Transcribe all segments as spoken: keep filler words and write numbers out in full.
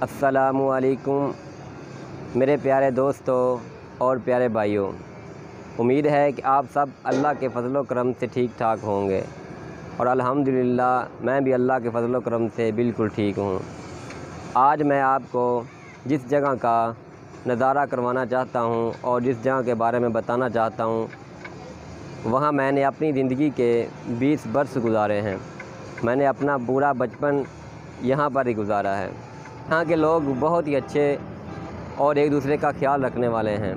अस्सलामु अलैकुम मेरे प्यारे दोस्तों और प्यारे भाइयों, उम्मीद है कि आप सब अल्लाह के फजलो करम से ठीक ठाक होंगे और अल्हम्दुलिल्लाह मैं भी अल्लाह के फजलो करम से बिल्कुल ठीक हूँ। आज मैं आपको जिस जगह का नज़ारा करवाना चाहता हूँ और जिस जगह के बारे में बताना चाहता हूँ, वहाँ मैंने अपनी ज़िंदगी के बीस वर्ष गुजारे हैं। मैंने अपना पूरा बचपन यहाँ पर ही गुजारा है। यहाँ के लोग बहुत ही अच्छे और एक दूसरे का ख्याल रखने वाले हैं।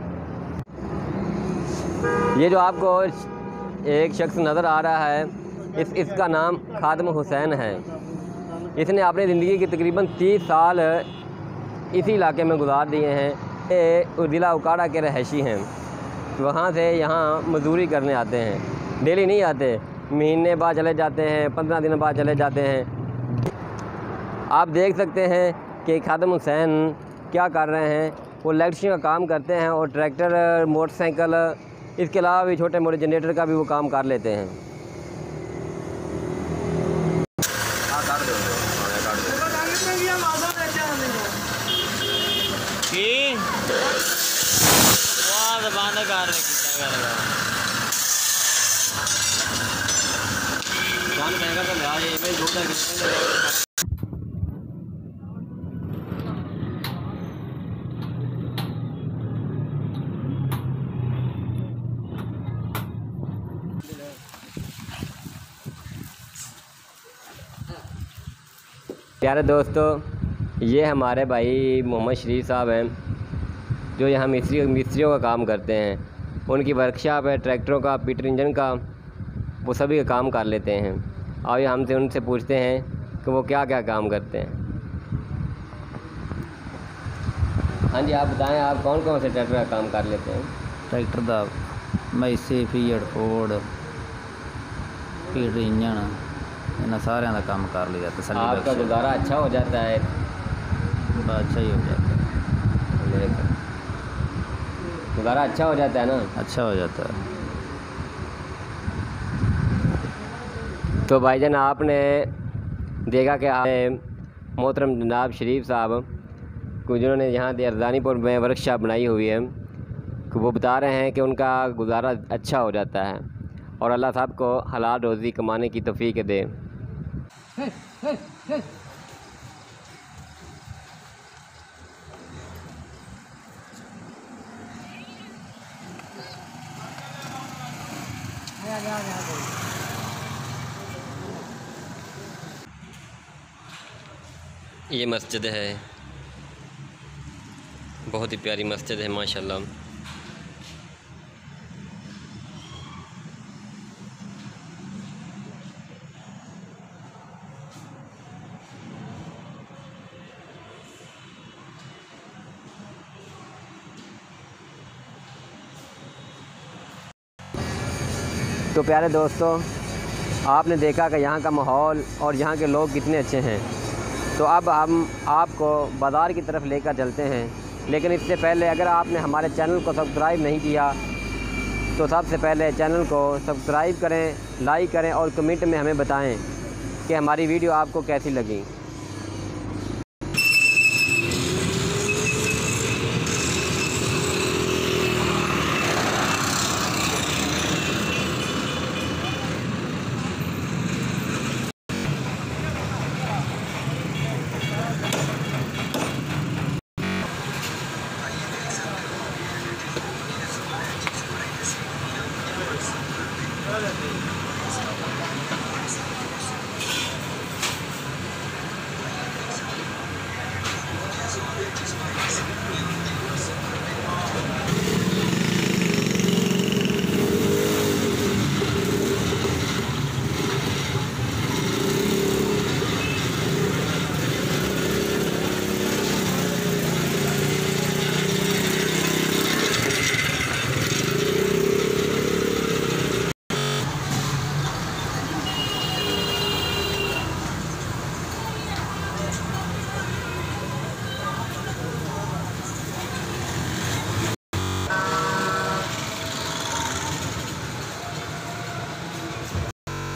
ये जो आपको एक शख्स नज़र आ रहा है, इस इसका नाम खादिम हुसैन है। इसने अपनी ज़िंदगी के तकरीबन तीस साल इसी इलाके में गुजार दिए हैं। ये ज़िला उकाड़ा के रहायशी हैं। वहाँ से यहाँ मजदूरी करने आते हैं। डेली नहीं आते, महीने बाद चले जाते हैं, पंद्रह दिन बाद चले जाते हैं। आप देख सकते हैं कि खादिम हुसैन क्या कर रहे हैं। वो इलेक्ट्रिशियन का काम करते हैं और ट्रैक्टर, मोटरसाइकिल, इसके अलावा भी छोटे मोटे जनरेटर का भी वो काम कर लेते हैं। प्यारे दोस्तों, ये हमारे भाई मोहम्मद शरीफ साहब हैं जो यहाँ मिस्त्री मिस्त्रियों का काम करते हैं। उनकी वर्कशॉप है ट्रैक्टरों का, पीटर इंजन का, वो सभी का काम कर लेते हैं। और ये हमसे उनसे पूछते हैं कि वो क्या क्या काम करते हैं। हाँ जी, आप बताएं, आप कौन कौन से ट्रैक्टर का काम कर लेते हैं? ट्रैक्टर का मैसी, फीड, फोर्ड, पीटर इंजन, इन्हें सारे का काम कर लिया। तसल्ली आपका गुजारा अच्छा हो जाता है? अच्छा ही हो जाता है। गुजारा अच्छा हो जाता है ना? अच्छा हो जाता है। तो भाईजान, आपने देखा कि मोहतरम जनाब शरीफ साहब को, जिन्होंने यहाँ अर्दानीपुर में वर्कशॉप बनाई हुई है, कि वो बता रहे हैं कि उनका गुजारा अच्छा हो जाता है और अल्लाह साहब को हलाल रोज़ी कमाने की तौफीक दे। Hey, hey, hey. ये मस्जिद है, बहुत ही प्यारी मस्जिद है माशाल्लाह। तो प्यारे दोस्तों, आपने देखा कि यहाँ का माहौल और यहाँ के लोग कितने अच्छे हैं। तो अब हम आपको बाज़ार की तरफ लेकर चलते हैं, लेकिन इससे पहले अगर आपने हमारे चैनल को सब्सक्राइब नहीं किया तो सबसे पहले चैनल को सब्सक्राइब करें, लाइक करें और कमेंट में हमें बताएं कि हमारी वीडियो आपको कैसी लगी।